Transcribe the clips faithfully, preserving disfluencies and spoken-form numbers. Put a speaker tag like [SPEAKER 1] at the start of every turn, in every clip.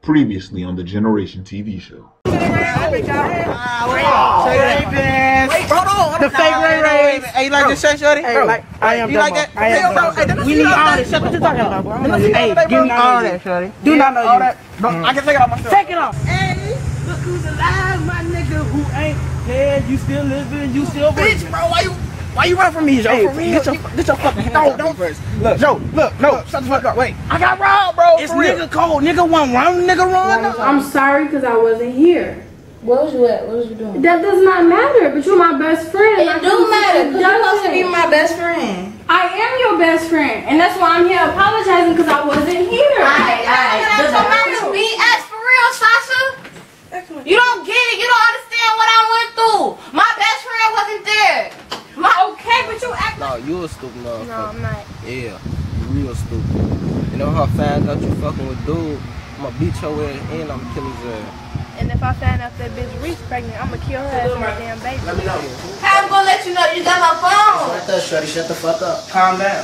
[SPEAKER 1] Previously on the Generation T V show.
[SPEAKER 2] The fake Ray Rays. Hey, you like this shirt, shorty? Hey, like, I am you like that? I am bro. We need all this shit. What you talking about, bro? Hey, give me all that, shorty. Do not know you. I can take it off myself. Take it off. Hey, look who's alive, my nigga who ain't dead. You still living, you still bitch, bro. Why you why you run from me, Joe? Hey, for real? Get your, get your fucking hand out. Don't first. Look, Joe, look, no, shut the fuck up. Wait, I got robbed, bro. It's nigga cold. Nigga one run, nigga run.
[SPEAKER 3] I'm sorry because I wasn't here.
[SPEAKER 4] Where was you at? What was you doing?
[SPEAKER 3] That does not matter, but you're my best friend.
[SPEAKER 4] It do matter, because you're supposed to be my best friend.
[SPEAKER 3] I am your best friend, and that's why I'm here apologizing because I wasn't here.
[SPEAKER 4] Alright, alright. That's what matters to me. Ask for real, Sasha. You don't get it. You don't understand what I went through. My best friend wasn't there. My okay, but you act
[SPEAKER 2] like... No, you a stupid motherfucker.
[SPEAKER 4] No, I'm not.
[SPEAKER 2] Yeah, you real stupid. You know how I found out you fucking with dude? I'm gonna beat your ass and I'm gonna kill his ass.
[SPEAKER 5] And if I find out that bitch Reese pregnant, I'm gonna kill her ass and her damn baby.
[SPEAKER 2] Let me know.
[SPEAKER 4] How I'm gonna let you know you got my phone?
[SPEAKER 2] Right there, shorty. Shut the fuck up. Calm down.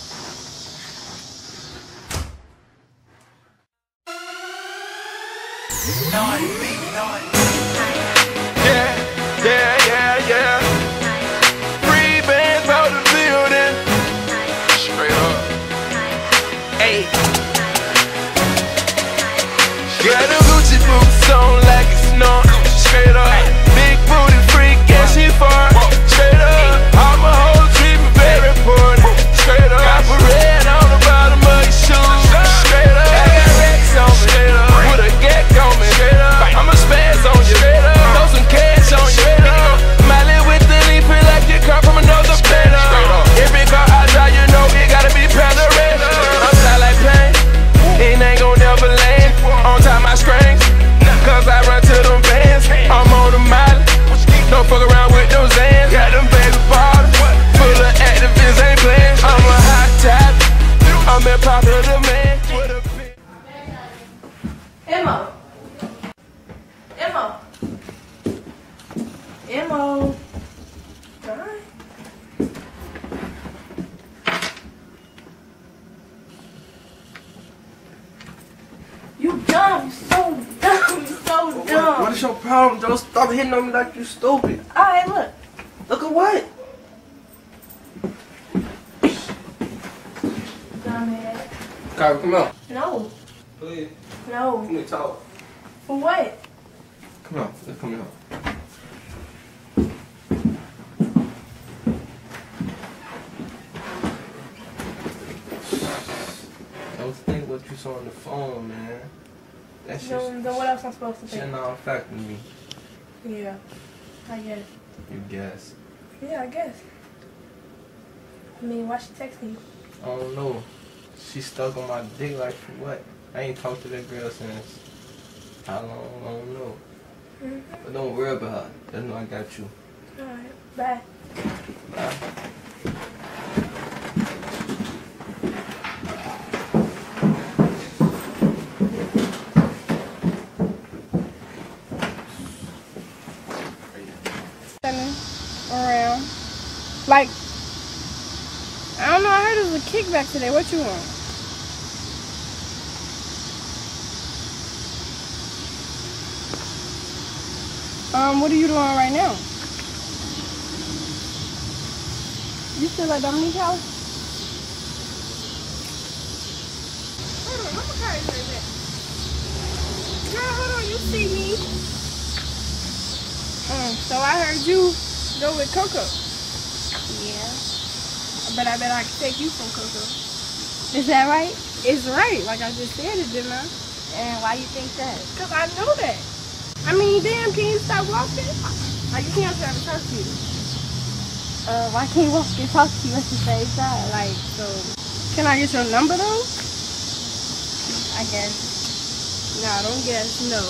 [SPEAKER 6] Yeah, yeah, yeah, yeah. Free bands out the building. Straight up. Hey. Got them Gucci boots on like it's snow. Straight up. Big booty freak and she far. Straight up. All my whole treat me very important. Straight up. Got a red on the bottom of your shoes. Straight up. I got racks on me. Straight up. Put a gag on me. Straight up. I'ma spaz on you. Straight up. Throw some cash on you. Straight up. Miley with the leaf like you come from another planet. Every car I drive, you know it gotta be panoramic. I'm tired like pain. It ain't gon' never land. On time I scream, cause I run to them bands. I'm on the mile, don't fuck around with those Zans. Got them baby bottles, full of activists, ain't playing. I'm a hot top, I'm in popular man.
[SPEAKER 5] Emo. Emo. Emo. Alright. You dumb, you so dumb, you so dumb.
[SPEAKER 2] What is your problem, Joe? Stop hitting on me like you stupid.
[SPEAKER 5] Alright, look.
[SPEAKER 2] Look at what?
[SPEAKER 5] Dumbass.
[SPEAKER 2] Kyra, come on.
[SPEAKER 5] No.
[SPEAKER 2] Please.
[SPEAKER 5] No.
[SPEAKER 2] Let me talk.
[SPEAKER 5] For what?
[SPEAKER 2] Come on. Let's come here. Don't think what you saw on the phone, man. That's just...
[SPEAKER 5] Then, then what else am I supposed to
[SPEAKER 2] shit
[SPEAKER 5] think?
[SPEAKER 2] not affecting me.
[SPEAKER 5] Yeah. I guess.
[SPEAKER 2] You guess.
[SPEAKER 5] Yeah, I guess. I mean, why she texting you?
[SPEAKER 2] I don't know. She stuck on my dick like for what? I ain't talked to that girl since how long? I don't know.
[SPEAKER 5] Mm-hmm.
[SPEAKER 2] But don't worry about her. Just know I got you.
[SPEAKER 5] Alright, bye.
[SPEAKER 2] Bye.
[SPEAKER 5] Around. Like, I don't know, I heard it was a kickback today. What you want? Um, what are you doing right now? You still at Dominique's house? Hold on, I'm gonna carry you right back. Girl, hold on, you see me. Um, so I heard you go with Coco. Yeah. But I bet I can take you from Coco. Is that right? It's right, like I just said it, didn't I?
[SPEAKER 4] And why you think that?
[SPEAKER 5] Because I know that. I mean, damn, can you stop walking? Like, you can't try to talk to you.
[SPEAKER 4] Uh, why can't you walk and talk to you at the same time?
[SPEAKER 5] Like, so, can I get your number, though?
[SPEAKER 4] I guess.
[SPEAKER 5] Nah, don't guess, no.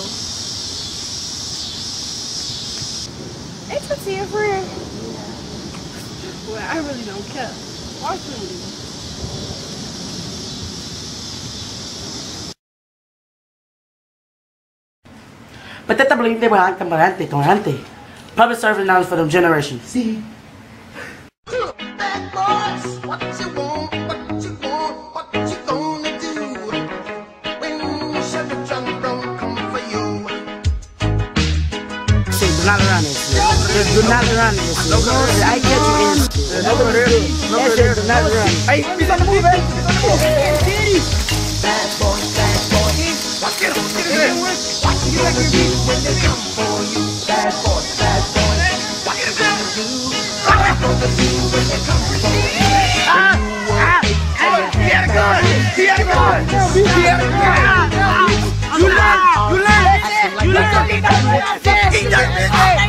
[SPEAKER 5] Ain't you see a friend? Yeah. Well, I really don't care. Walk with me.
[SPEAKER 7] But that believe they were antes, antes. Public service announcement for them generations. See?
[SPEAKER 6] What you want, what you gonna do when you shut the trunk from
[SPEAKER 7] do not run this shit. Just do not run this shit. I get you in this shit. That shit do not run.
[SPEAKER 2] Hey, he's on the move, man.
[SPEAKER 6] Bad boy, bad boy. Watch it, watch it. Watch you like you do when they come for you. Bad boy, bad boy. What you gonna do? What you gonna do when they come for you?
[SPEAKER 2] Ah, ah, he had a gun. He had a gun. He had a gun. You learn. You learn. You learn. He done it. He done it.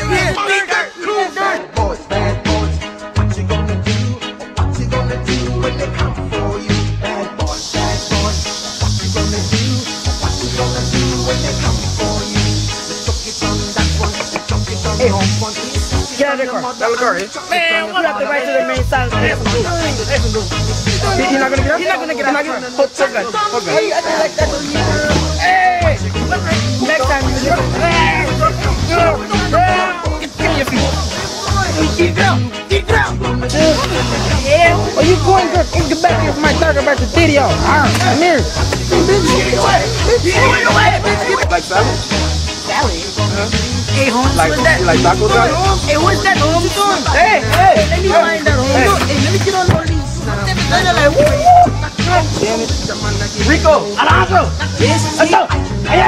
[SPEAKER 6] Bad boys, bad boys. What you gonna do? What you gonna do when they come for you? Bad boys, bad boys. What you gonna do? What you gonna do when they come for you? The chuck it on that one. The chuck it on that one.
[SPEAKER 2] Get out of the car. Out of the car, eh?
[SPEAKER 7] Man, what up the right to the main side?
[SPEAKER 2] He's not gonna get out. He's not gonna get out. Hold that. Hold that. Hey, I just like that. Hey! Next time you do it. Give me your feet. Keep down. Keep down. Yeah. Are you going, girl? Get back here from my talk about the video. Alright, come here. Like salad?
[SPEAKER 7] Salad? Hey, Holmes,
[SPEAKER 2] Like,
[SPEAKER 7] what's that?
[SPEAKER 2] like taco salad?
[SPEAKER 7] Hey, what's that, Holmes?
[SPEAKER 2] Hey, hey.
[SPEAKER 7] Let me find that, Holmes. Hey, let me get on all these. Like, woo!
[SPEAKER 2] Damn it. Rico.
[SPEAKER 7] Alonso! Yes,
[SPEAKER 2] Let's go. Hey,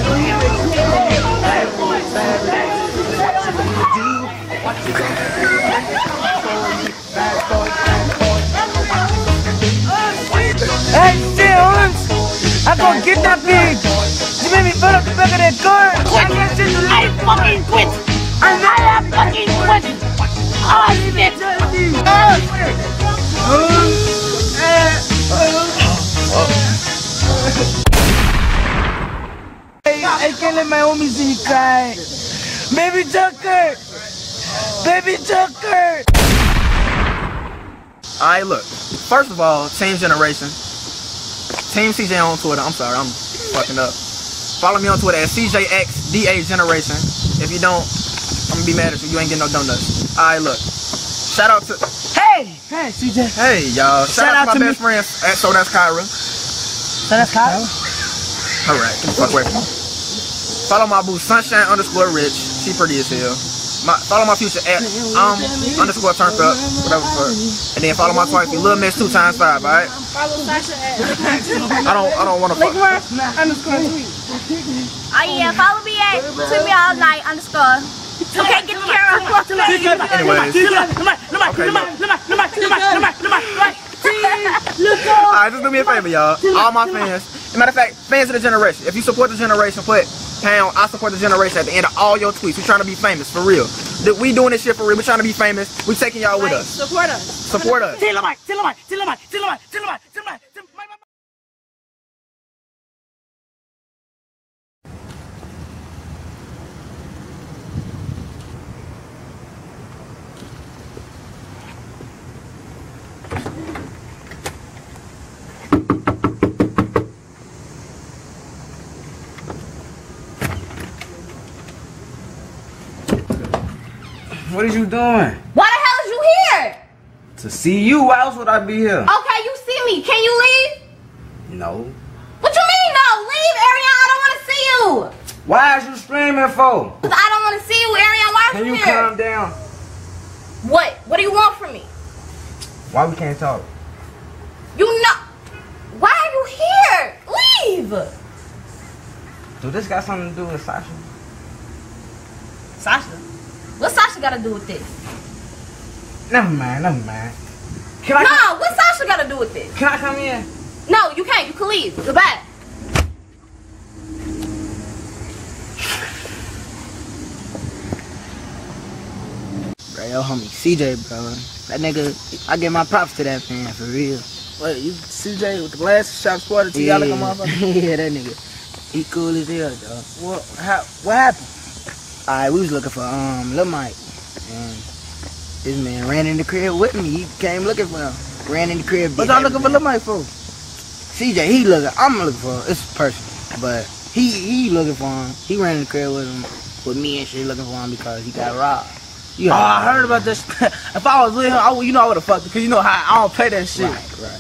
[SPEAKER 2] Hey, shit, Holmes. I'm gonna get that pig. You made me fill up the back of that car. I can't sit the
[SPEAKER 7] I fucking quit! And I am fucking quit! Oh, shit!
[SPEAKER 2] I can't let my homies see me cry. Baby Joker! Baby Joker! Alright, look. First of all, Team Generation. Team C J on Twitter. I'm sorry, I'm fucking up. Follow me on Twitter at C J X D A Generation. If you don't, I'm gonna be mad at you. You ain't getting no donuts. Alright, look. Shout out to.
[SPEAKER 7] Hey! Hey, C J.
[SPEAKER 2] Hey, y'all. Shout,
[SPEAKER 7] Shout
[SPEAKER 2] out,
[SPEAKER 7] out
[SPEAKER 2] to
[SPEAKER 7] to
[SPEAKER 2] my best friend. At, so that's Kyra.
[SPEAKER 7] So that's Kyle?
[SPEAKER 2] Alright, get the fuck away from me. Follow my boo Sunshine underscore Rich. She pretty as hell. My, follow my future at um underscore turned up, whatever the fuck. And then follow my wifey Lil Miss two times five, alright?
[SPEAKER 5] Follow Sasha at
[SPEAKER 2] I don't I don't wanna fuck.
[SPEAKER 5] underscore tweet.
[SPEAKER 4] Oh yeah, follow me at Tweet Me All Night underscore. Okay, get the camera.
[SPEAKER 2] Anyways. Alright, just do me a favor, y'all. All my fans. As a matter of fact, fans of the generation. If you support the generation, put pound, I support the generation at the end of all your tweets. We trying to be famous, for real. We doing this shit for real. We trying to be famous. We taking y'all with us.
[SPEAKER 5] Support us.
[SPEAKER 2] Support us.
[SPEAKER 7] Tell him, tell him, tell him, tell him, tell him, tell him, tell him.
[SPEAKER 8] What are you doing?
[SPEAKER 4] Why the hell is you here?
[SPEAKER 8] To see you. Why else would I be here?
[SPEAKER 4] Okay, you see me. Can you leave?
[SPEAKER 8] No.
[SPEAKER 4] What you mean no? Leave, Ariana. I don't want to see you.
[SPEAKER 8] Why is you screaming for?
[SPEAKER 4] Cause I don't want to see you, Ariana. Why are
[SPEAKER 8] Can
[SPEAKER 4] you
[SPEAKER 8] you
[SPEAKER 4] here?
[SPEAKER 8] calm down?
[SPEAKER 4] What? What do you want from me?
[SPEAKER 8] Why we can't talk?
[SPEAKER 4] You know. Why are you here? Leave.
[SPEAKER 8] Do this got something to do with Sasha?
[SPEAKER 4] Sasha? What Sasha got to do with this?
[SPEAKER 8] Never mind, never mind. Can I?
[SPEAKER 4] No, what Sasha got to do with this?
[SPEAKER 8] Can I come in?
[SPEAKER 4] No, you can't. You can leave. Goodbye.
[SPEAKER 7] Bro, yo, homie, C J, bro. That nigga, I give my props to that fan, for real.
[SPEAKER 2] Wait, you C J with the glasses, shop squad, the
[SPEAKER 7] Yeah,
[SPEAKER 2] T L like a motherfucker?
[SPEAKER 7] yeah, that nigga. He cool as hell, dog.
[SPEAKER 2] What, how, what happened?
[SPEAKER 7] Alright, we was looking for um Lil Mike, and this man ran in the crib with me. He came looking for him. Ran in the crib.
[SPEAKER 2] What y'all looking for Lil Mike for?
[SPEAKER 7] C J, he looking. I'm looking for him. It's personal, but he he looking for him. He ran in the crib with him, with me and shit, looking for him because he got robbed. You
[SPEAKER 2] Oh,
[SPEAKER 7] know,
[SPEAKER 2] I heard about this. If I was with him, I would, you know I would have fucked because you know how I don't play that shit.
[SPEAKER 7] Right, right.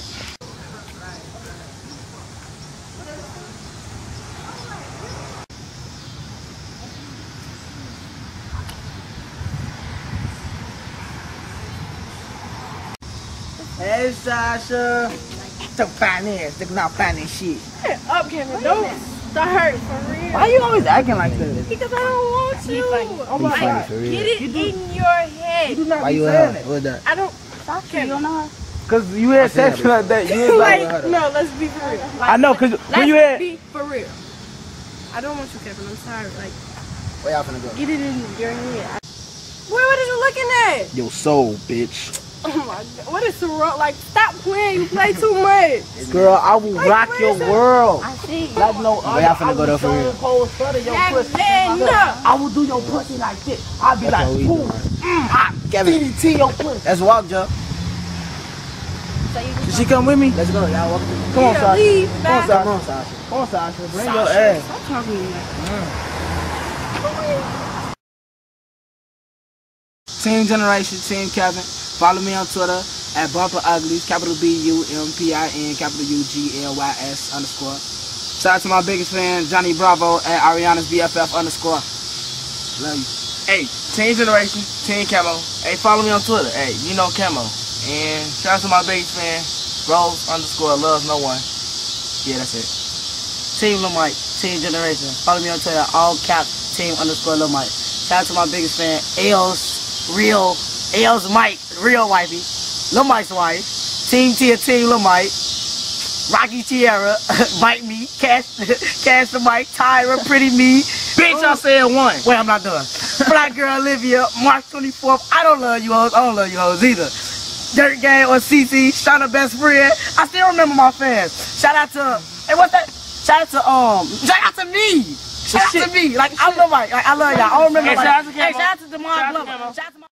[SPEAKER 7] Hey, Sasha. So finance, they're not finance shit.
[SPEAKER 5] Shut up, Kevin. Don't start for real.
[SPEAKER 7] Why you always acting like this?
[SPEAKER 5] Because I don't want to. Oh my God. Get it in your head.
[SPEAKER 7] You do not Why you saying it? What's that?
[SPEAKER 5] I don't. Stop, Kevin. You don't know her?
[SPEAKER 2] Cause you had sex like that. You was
[SPEAKER 5] like,
[SPEAKER 2] like,
[SPEAKER 5] no, let's be for real. Like,
[SPEAKER 2] I know, cause when you
[SPEAKER 5] let's
[SPEAKER 2] had.
[SPEAKER 5] be for real. I don't want you, Kevin. I'm sorry. Like,
[SPEAKER 7] where y'all finna go?
[SPEAKER 5] get it in your head. I, Where, what are you looking at?
[SPEAKER 2] Your soul, bitch.
[SPEAKER 5] Oh my God. What is wrong? Like, stop playing. You play too much.
[SPEAKER 2] Girl, I will like, rock your world.
[SPEAKER 5] I see.
[SPEAKER 2] Like no other.
[SPEAKER 7] Where y'all finna go though for real?
[SPEAKER 2] Cold stutter your
[SPEAKER 5] Jack,
[SPEAKER 2] pussy.
[SPEAKER 5] man, no.
[SPEAKER 2] I will do your pussy like this. I'll be
[SPEAKER 7] That's
[SPEAKER 2] like, boom, mm, I
[SPEAKER 7] Kevin.
[SPEAKER 2] D D T your pussy.
[SPEAKER 7] Let's walk, Joe.
[SPEAKER 5] So you
[SPEAKER 2] Did she come with me?
[SPEAKER 7] Let's go, y'all walk.
[SPEAKER 2] Come on, Sasha.
[SPEAKER 5] leave,
[SPEAKER 2] Come on,
[SPEAKER 5] bye.
[SPEAKER 2] Sasha.
[SPEAKER 7] Come on, Sasha.
[SPEAKER 2] Come on, Sasha. Bring
[SPEAKER 5] Sasha,
[SPEAKER 2] your ass.
[SPEAKER 5] Stop talking to me like
[SPEAKER 7] Team Generation, Team Kevin. Follow me on Twitter at Bumper Uglies, capital B U M P I N, capital U G L Y S underscore. Shout out to my biggest fan, Johnny Bravo at Ariana's B F F underscore. Love you.
[SPEAKER 8] Hey, Team Generation, Team Camo. Hey, follow me on Twitter. Hey, you know Camo. And shout out to my biggest fan, Rose underscore loves no one. Yeah, that's it.
[SPEAKER 7] Team Lil Mike, Team Generation. Follow me on Twitter, all cap, Team underscore Lil Mike. Shout out to my biggest fan, L's Real, L's Mike, real wifey, Lil Mike's wife. Team Tia, Team Lil Mike. Rocky Tierra, Mike Me, Cash, Cash the Mike, Tyra, Pretty Me.
[SPEAKER 8] Bitch, I said one.
[SPEAKER 7] Wait, I'm not done. Black Girl Olivia, March twenty-fourth. I don't love you hoes. I don't love you hoes either. Dirt Gang or C C, Shauna Best Friend. I still remember my fans. Shout out to, hey, what's that? Shout out to, um, shout out to me. Shout out to me. Like, I love Mike. Like, I love y'all. I don't remember.
[SPEAKER 8] Hey,
[SPEAKER 7] like,
[SPEAKER 8] shout out to
[SPEAKER 7] hey,
[SPEAKER 8] Camo.
[SPEAKER 7] shout out to Demond
[SPEAKER 8] Shout out to
[SPEAKER 7] Glover.
[SPEAKER 8] Camo.
[SPEAKER 7] Shout out to my.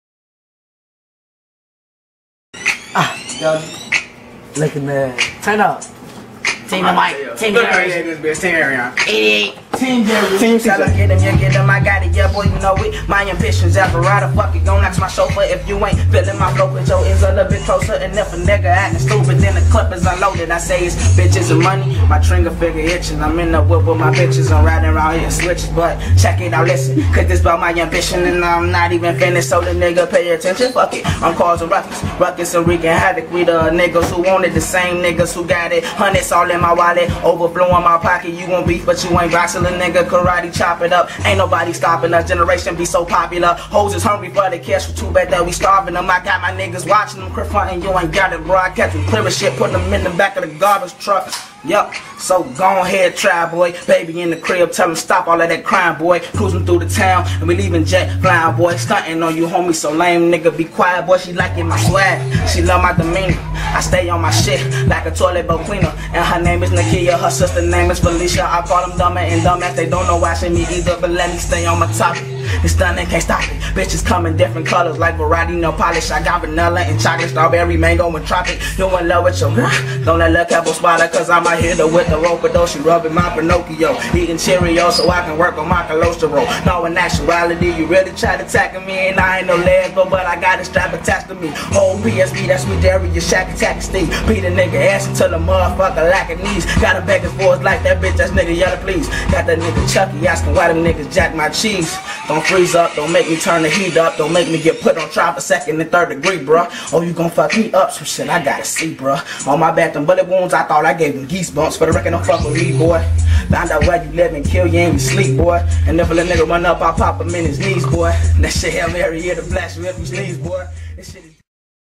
[SPEAKER 7] Ah, yo. Looking mad. Turn up. Team the Mike. Team Generation.
[SPEAKER 8] Team Ariana.
[SPEAKER 7] eighty-eight.
[SPEAKER 2] Team Jerry.
[SPEAKER 7] Team Tell her, get him, you get him, I got it, yeah, boy, you know it. My ambitions, Alvarado, fuck it, gon' knock my chauffeur. If you ain't feeling my flow, put your ears a little bit closer. And if a nigga acting stupid, then the clip is unloaded. I say it's bitches and money, my trigger figure itching. I'm in the whip with my bitches, I'm riding around here switches. But check it out, listen, cause this about my ambition, and I'm not even finished, so the nigga pay attention, fuck it. I'm causing ruckus, ruckus and wreaking havoc. We the niggas who wanted, the same niggas who got it. Hundreds all in my wallet, overflowing my pocket. You want beef, but you ain't boxing a nigga, karate chop it up. Ain't nobody stopping us, generation be so popular. Hoes is hungry for the cash, for too bad that we starving them. I got my niggas watching them, crip frontin', you ain't got it, bro. I catch them clearing shit, put them in the back of the garbage truck. Yup, so go ahead, try, boy. Baby in the crib, tell him stop all of that crime, boy. Cruising through the town, and we leaving jet flying, boy. Stunting on you, homie, so lame, nigga. Be quiet, boy. She liking my swag, she love my demeanor. I stay on my shit like a toilet bowl cleaner. And her name is Nakia, her sister name is Felicia. I call them dumb and dumbass, they don't know why she me either, but let me stay on my topic. It's done and can't stop it. Bitches come in different colors like variety, no polish. I got vanilla and chocolate, strawberry, mango, and tropic. You in love with your girl? Don't let her couple spot her, cause I'm a hitter with the rope. Though she rubbing my Pinocchio, eating Cheerios so I can work on my cholesterol. No, in actuality, you really try to tackle me, and I ain't no Lego, but I got a strap attached to me. Whole P S B, that's sweet dairy, your shack attack Steve. Beat a nigga ass until the motherfucker lacking knees. Got a begging for us like that bitch, that's nigga yellow please. Got that nigga Chucky asking why them niggas jack my cheese. Don't freeze up, don't make me turn the heat up, don't make me get put on trial for second and third degree, bruh. Oh, you gon' fuck me up, some shit I gotta see, bruh. On my back, them bullet wounds, I thought I gave them geese bumps. For the record, don't fuck with me, boy. Find out where you live and kill you in your sleep, boy. And if a little nigga run up, I pop him in his knees, boy. That shit Hail Mary here to blast you if you sneeze, boy. This shit is...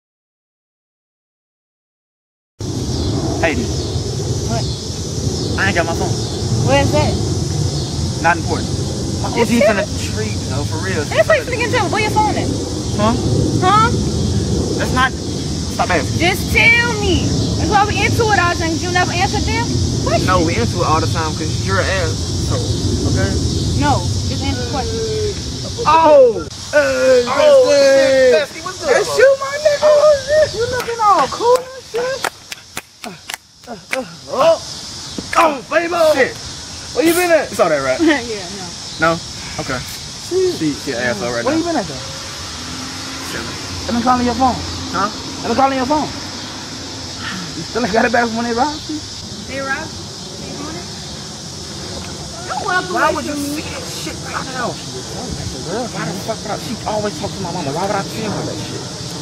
[SPEAKER 2] Hey,
[SPEAKER 5] What?
[SPEAKER 2] I ain't got my phone.
[SPEAKER 5] Where's that?
[SPEAKER 2] Not important. Is he finna treat, you know, for real?
[SPEAKER 5] That's like freaking tell me. Where your phone at?
[SPEAKER 2] Huh?
[SPEAKER 5] Huh?
[SPEAKER 2] That's not. Stop asking.
[SPEAKER 5] Just tell me. That's why we into it all the time. You never answer them? What?
[SPEAKER 2] No, we into it all the time because you're an ass. So, okay?
[SPEAKER 5] No. Just answer the question.
[SPEAKER 2] Oh! Hey,
[SPEAKER 8] Oh,
[SPEAKER 2] hey.
[SPEAKER 8] Dusty, what's good?
[SPEAKER 2] That's you, my nigga. Oh, shit. You looking all cool and shit. Uh, uh, uh, oh. Oh, baby. Shit. Where you been at?
[SPEAKER 8] You saw that, right?
[SPEAKER 5] Yeah, no.
[SPEAKER 8] No? Okay. She, she an asshole right
[SPEAKER 2] Where
[SPEAKER 8] now.
[SPEAKER 2] you been at, though? Let me calling your phone.
[SPEAKER 8] Huh?
[SPEAKER 2] Let me calling your phone. You still ain't got it back from when they robbed you?
[SPEAKER 5] They robbed you? They doing it? Don't walk
[SPEAKER 2] Why
[SPEAKER 5] away
[SPEAKER 2] would you
[SPEAKER 5] from me.
[SPEAKER 2] see that shit right now? Why the fuck would I? She always talk to my mama. Why would I tell her that shit?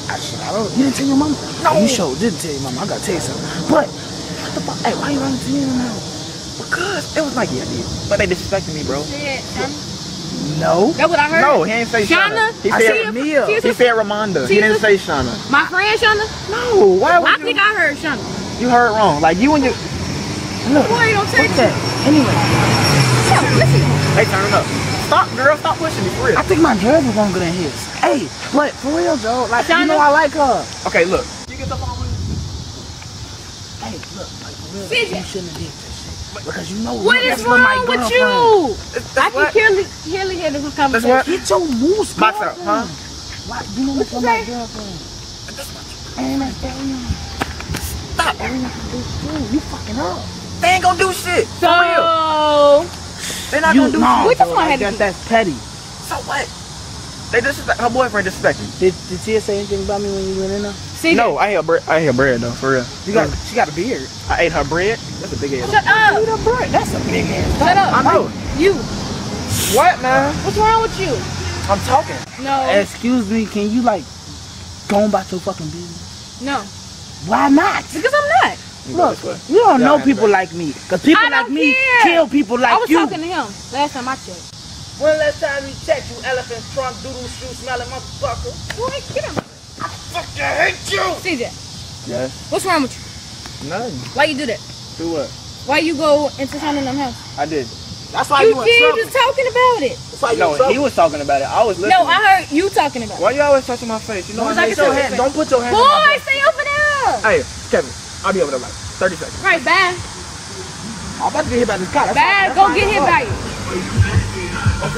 [SPEAKER 2] I, I don't. You didn't tell your mama? No. You sure didn't tell your mama. I gotta tell you something. But what the fuck? Hey, why you running to me now? Because it was like, yeah, I did. But they disrespected me, bro.
[SPEAKER 5] Shit,
[SPEAKER 2] no.
[SPEAKER 5] That's what I heard.
[SPEAKER 1] No, he ain't say Shauna. He
[SPEAKER 2] I
[SPEAKER 1] said
[SPEAKER 2] Mia.
[SPEAKER 1] He said Ramonda. He didn't say Shauna.
[SPEAKER 5] My friend Shauna?
[SPEAKER 2] No. Why would
[SPEAKER 5] I
[SPEAKER 2] you?
[SPEAKER 5] think I heard Shauna.
[SPEAKER 1] You heard wrong. Like you and your.
[SPEAKER 2] Look.
[SPEAKER 5] Boy, don't take
[SPEAKER 2] that. Anyway.
[SPEAKER 5] Yo, listen.
[SPEAKER 1] Hey, turn it up. Stop, girl. Stop pushing me for real.
[SPEAKER 2] I think my dress was longer than his. Hey, but for real, Joe. Like Shauna? You know I like her.
[SPEAKER 1] Okay, look. You get the phone with me.
[SPEAKER 2] Hey, look. Like for real,
[SPEAKER 5] C J.
[SPEAKER 2] you shouldn't have did this shit. Because you know
[SPEAKER 5] what is wrong with you? I can clearly, clearly hear this conversation.
[SPEAKER 2] That's what? Get your moose,
[SPEAKER 1] box up, huh?
[SPEAKER 2] Why? You know what's on my girlfriend? And that's damn. Stop. You fucking up.
[SPEAKER 1] They ain't gonna do shit.
[SPEAKER 5] So,
[SPEAKER 1] for real. They're not
[SPEAKER 2] you,
[SPEAKER 1] gonna do
[SPEAKER 2] no,
[SPEAKER 5] shit. What the
[SPEAKER 2] like that, that's petty.
[SPEAKER 1] So what? They disrespect her boyfriend. Disrespect me.
[SPEAKER 2] Did Did Tia say anything about me when you went in there?
[SPEAKER 5] C J.
[SPEAKER 1] No, I ate her bread. I ate her bread though, for real.
[SPEAKER 2] You got. She got a beard.
[SPEAKER 1] I ate her bread. That's a big ass.
[SPEAKER 5] Shut up.
[SPEAKER 2] Eat a bread. That's a big ass.
[SPEAKER 5] Shut up.
[SPEAKER 1] I know.
[SPEAKER 5] You.
[SPEAKER 1] What, man?
[SPEAKER 5] What's wrong with you?
[SPEAKER 1] I'm talking.
[SPEAKER 5] No.
[SPEAKER 2] Excuse me. Can you like go about your fucking business?
[SPEAKER 5] No.
[SPEAKER 2] Why not?
[SPEAKER 5] Because I'm not.
[SPEAKER 2] Look, you don't know people like me. Cause people
[SPEAKER 5] I
[SPEAKER 2] like
[SPEAKER 5] don't
[SPEAKER 2] me
[SPEAKER 5] care.
[SPEAKER 2] kill people like
[SPEAKER 5] I was
[SPEAKER 2] you.
[SPEAKER 5] talking to him last time I checked.
[SPEAKER 2] When last time you checked, you elephant trunk doodle shoe smelling motherfucker?
[SPEAKER 5] Boy, get him.
[SPEAKER 2] I fucking hate you.
[SPEAKER 5] C J.
[SPEAKER 1] Yes.
[SPEAKER 5] What's wrong with you?
[SPEAKER 1] Nothing.
[SPEAKER 5] Why you do that?
[SPEAKER 1] Do what?
[SPEAKER 5] Why you go into Shannon's house?
[SPEAKER 1] I did.
[SPEAKER 2] That's why
[SPEAKER 5] You
[SPEAKER 2] you, in
[SPEAKER 5] keep
[SPEAKER 2] trouble.
[SPEAKER 5] just talking about it.
[SPEAKER 2] That's why you in
[SPEAKER 1] No,
[SPEAKER 2] trouble.
[SPEAKER 1] he was talking about it. I was listening.
[SPEAKER 5] No, I heard you talking about it.
[SPEAKER 1] Why you always touching my face? You know
[SPEAKER 2] Don't
[SPEAKER 1] I
[SPEAKER 2] put
[SPEAKER 1] hate
[SPEAKER 2] your
[SPEAKER 1] you.
[SPEAKER 2] hand. Don't put your hand. on my
[SPEAKER 5] Boy, stay over there.
[SPEAKER 1] Hey, Kevin, I'll be over there like thirty seconds.
[SPEAKER 5] Right, bye.
[SPEAKER 2] I'm about to get hit by this car. That's
[SPEAKER 5] Bye,
[SPEAKER 2] why-
[SPEAKER 5] go
[SPEAKER 2] that's
[SPEAKER 5] get
[SPEAKER 2] why
[SPEAKER 5] hit
[SPEAKER 2] I
[SPEAKER 5] by
[SPEAKER 2] fuck.
[SPEAKER 5] you.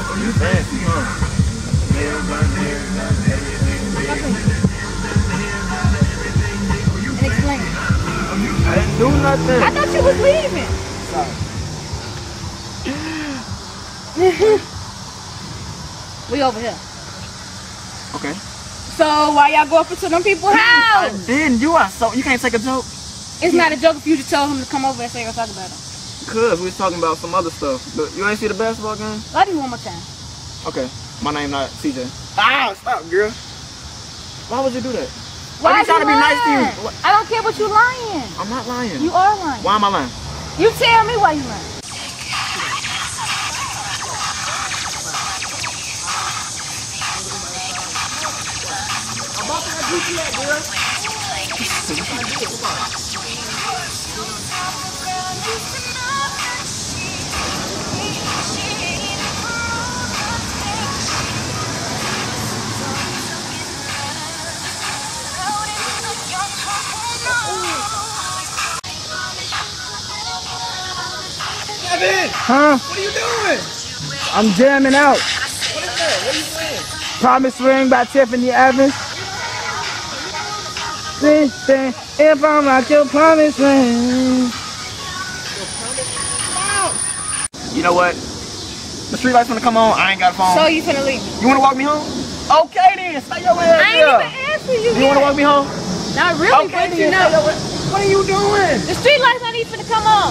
[SPEAKER 5] And explain.
[SPEAKER 1] I didn't do nothing.
[SPEAKER 5] I thought you was leaving. We over here.
[SPEAKER 1] Okay.
[SPEAKER 5] So why y'all go up into them people's
[SPEAKER 1] I
[SPEAKER 5] house?
[SPEAKER 1] didn't. You are so. You can't take a joke.
[SPEAKER 5] It's not a joke if you just tell him to come over and say what's talk about him.
[SPEAKER 1] Cause we was talking about some other stuff. Look, you ain't see the basketball game?
[SPEAKER 5] I'll do one more time.
[SPEAKER 1] Okay. My name not C J. Ah, stop, girl. Why would you do that?
[SPEAKER 5] Why
[SPEAKER 1] Why you trying to be nice to you?
[SPEAKER 5] lying? I don't care what you lying.
[SPEAKER 1] I'm not lying.
[SPEAKER 5] You are lying.
[SPEAKER 1] Why am I lying?
[SPEAKER 5] You tell me why you lying.
[SPEAKER 2] Huh?
[SPEAKER 1] What are you doing?
[SPEAKER 2] I'm jamming out.
[SPEAKER 1] What is that? What are you playing?
[SPEAKER 2] Promise Ring by Tiffany Evans. Listen, if I'm like your promise ring.
[SPEAKER 1] You know what? The street lights gonna come on. I ain't got a phone.
[SPEAKER 5] So you finna leave me?
[SPEAKER 1] You wanna walk me home? Okay then. Stay your ass
[SPEAKER 5] I ain't
[SPEAKER 1] here.
[SPEAKER 5] even answering you.
[SPEAKER 1] You wanna walk me home?
[SPEAKER 5] Not really,
[SPEAKER 1] Okay
[SPEAKER 5] but you
[SPEAKER 1] then.
[SPEAKER 5] know.
[SPEAKER 1] Stay your ass. What are you doing?
[SPEAKER 5] The street lights not even finna come on.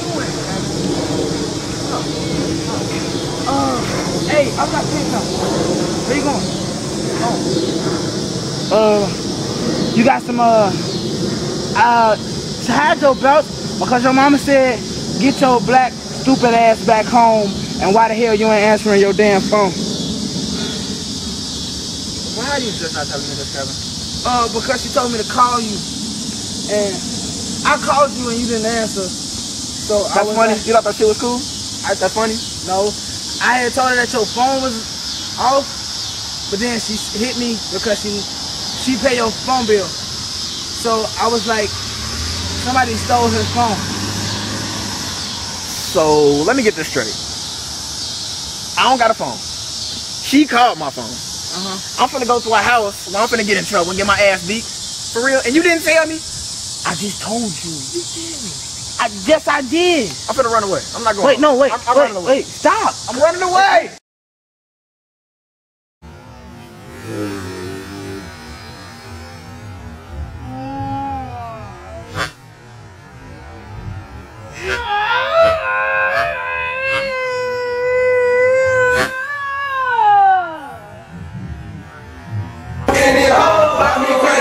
[SPEAKER 2] Uh, hey, I'm not saying something. Where you going? Oh. Uh, you got some, uh, uh, hide your belt because your mama said get your black stupid ass back home, and why the hell you ain't answering your damn phone?
[SPEAKER 1] Why are you just not telling me this, Kevin?
[SPEAKER 2] Uh, because she told me to call you, and I called you and you didn't answer. So I
[SPEAKER 1] That's
[SPEAKER 2] was
[SPEAKER 1] funny.
[SPEAKER 2] like,
[SPEAKER 1] You thought that shit was cool? I, that's funny.
[SPEAKER 2] no, I had told her that your phone was off, but then she hit me because she she paid your phone bill. So I was like, somebody stole his phone.
[SPEAKER 1] So let me get this straight. I don't got a phone. She called my phone.
[SPEAKER 2] Uh-huh.
[SPEAKER 1] I'm finna go to her house. Well, I'm finna get in trouble and get my ass beat. For real. And you didn't tell me?
[SPEAKER 2] I just told you. I yes I did.
[SPEAKER 1] I'm finna run away. I'm not going.
[SPEAKER 2] Wait, no, wait,
[SPEAKER 1] I'm, I'm
[SPEAKER 2] wait,
[SPEAKER 1] running away.
[SPEAKER 2] wait, stop.
[SPEAKER 1] I'm running away.
[SPEAKER 6] Any hoe, got me crazy.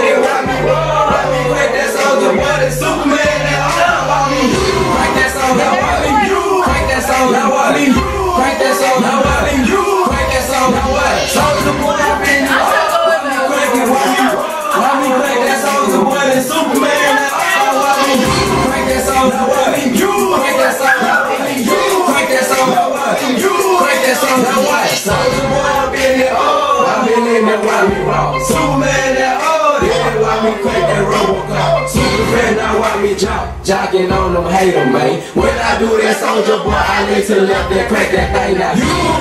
[SPEAKER 6] why me wrong. Superman that old, yeah, why me crack that Robocop. Superman now why me jock, jocking on them hater, man. When I do that soldier boy, I need to let that crack that thing out.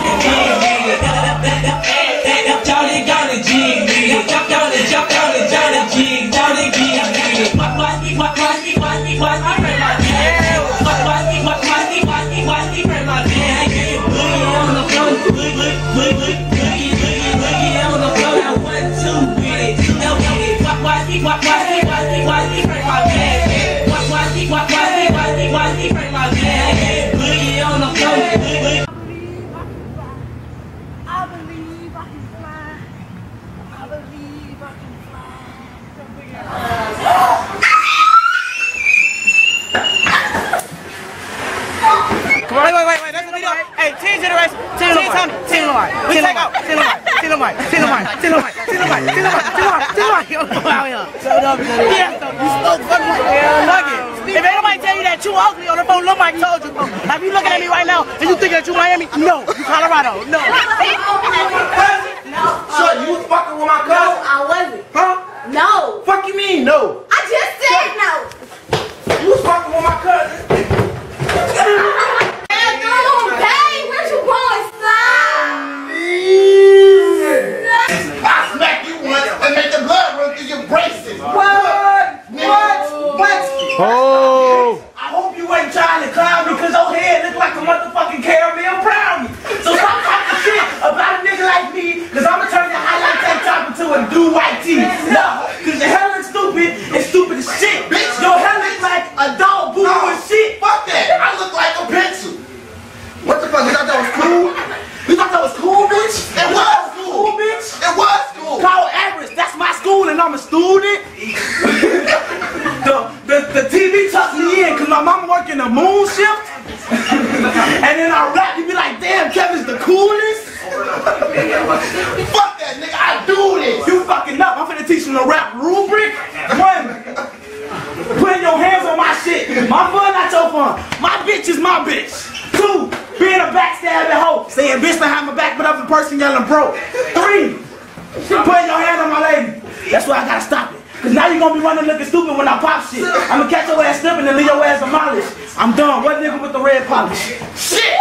[SPEAKER 6] Johnny got a G, jump down and jump down and Johnny G, Johnny G. What what what what what what I pray my man. What what what what what what I pray my man. Boogie on the floor, boogie boogie boogie boogie boogie on the floor. Now one two with it, now with it. What what what what what what I pray my man. What what what what what what I pray my man. Boogie on the floor, boogie.
[SPEAKER 5] I believe I can fly. I believe I can fly.
[SPEAKER 2] Wait, wait, wait, wait, that's the video. Hey, ten generation, ten Tony, ten Lamar, we take out, ten Lamar, ten Lamar, ten Lamar, ten Lamar, ten Lamar, ten Lamar, ten Lamar, ten Lamar, ten Lamar. Shut up, yeah, you spoke fucking fuck it. If ain't nobody tell you that you ugly on the phone, nobody told you. Now, if you looking at me right now and you think that you Miami, no, you Colorado, no.
[SPEAKER 1] So you was fucking with my cousin?
[SPEAKER 4] I wasn't.
[SPEAKER 1] Huh?
[SPEAKER 4] No.
[SPEAKER 1] Fuck you mean no?
[SPEAKER 4] I just said no.
[SPEAKER 1] You was fucking with my cousin?
[SPEAKER 4] Babe, where you going, son?
[SPEAKER 1] I smack you once and make the blood run through your braces.
[SPEAKER 2] What? What? What?
[SPEAKER 1] Oh.
[SPEAKER 2] I hope you ain't trying to clown me because your head look like a motherfucking caramel brownie. So stop talking shit about a nigga like me because I'm going to turn your highlight tank top into a do white tee. No, because your hair looks stupid and stupid as shit. Bitch, your hair looks like a dog boo
[SPEAKER 1] No,
[SPEAKER 2] and shit.
[SPEAKER 1] fuck that. I look like a pencil. What the fuck? You thought that was cool? You thought that was cool, bitch? It was cool, bitch. It was cool.
[SPEAKER 2] Call average. That's my school and I'm a student. the, the, the T V tucked me in because my mama working the moon shift. And then I rap, you be like, damn, Kevin's the coolest.
[SPEAKER 1] Fuck that, nigga. I do this.
[SPEAKER 2] You fucking up. I'm finna teach you the rap rubric. One, putting your hands on my shit. My fun, not your fun. My bitch is my bitch. Two, being a backstabbing hoe. Saying bitch behind my back, but other person yelling broke. Three, putting your hands on my lady. That's why I gotta stop it. Cause now you gonna be running looking stupid when I pop shit. I'm gonna catch your ass slipping and leave your ass demolished. I'm done. What nigga with the red polish?
[SPEAKER 1] Shit.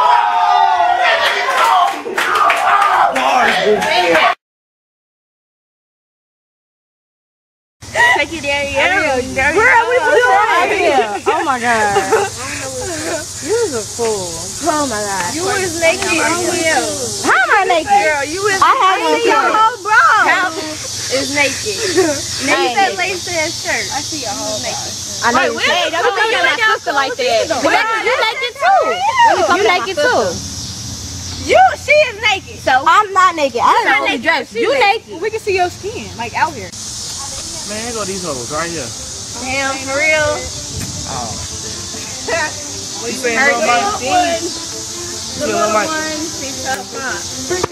[SPEAKER 5] Take you there, yeah. Girl, we put you out here. Oh my god. You was a fool. Oh my god. You was naked. How am I naked? Girl, you was I haven't seen your whole bra. Is naked. Now you said lace in shirt. I see your whole naked. I know. Wait, hey, don't think you're my sister like that. You naked too. You naked too. You, she is naked. So I'm not naked. I'm not naked. Dress. You naked. We can see your skin, like out here.
[SPEAKER 8] Man, here go these hoes right here.
[SPEAKER 5] Damn, for real.
[SPEAKER 8] Oh. What you saying,
[SPEAKER 5] Her
[SPEAKER 8] little Mike?
[SPEAKER 5] The little one, she's up front.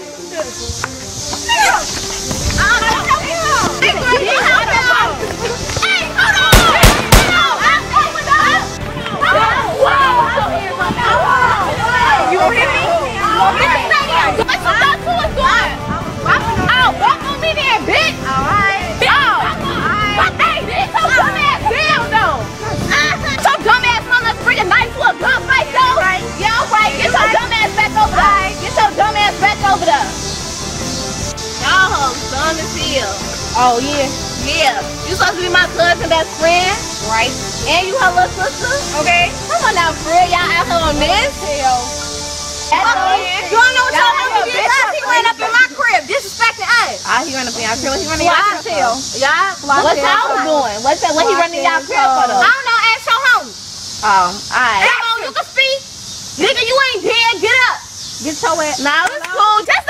[SPEAKER 5] You hear me? What you thought you was doing? Oh, walk on me there, bitch. All right. What they did so dumb ass down though? So dumb ass on us bring a nice little gunfight though? Yeah, alright. Get your dumb ass back over there. Get your dumb ass back over there. Y'all hoes dumb as hell. Oh yeah. Yeah. You supposed to be my cousin best friend. Right. And you her little sister. Okay. Come on now, friend. Y'all out here on this. Hell. You don't know what y'all want to do. He ran up in my crib, disrespecting us. Ah, he ran up in y'all crib. He ran in y'all crib. Y'all, what y'all was doing? What's that? What he running in y'all crib for though? I don't know. Ask your homie. Oh, alright. Come on, you can speak. Nigga, you ain't dead. Get up. Get your ass. Nah, it's cool. Just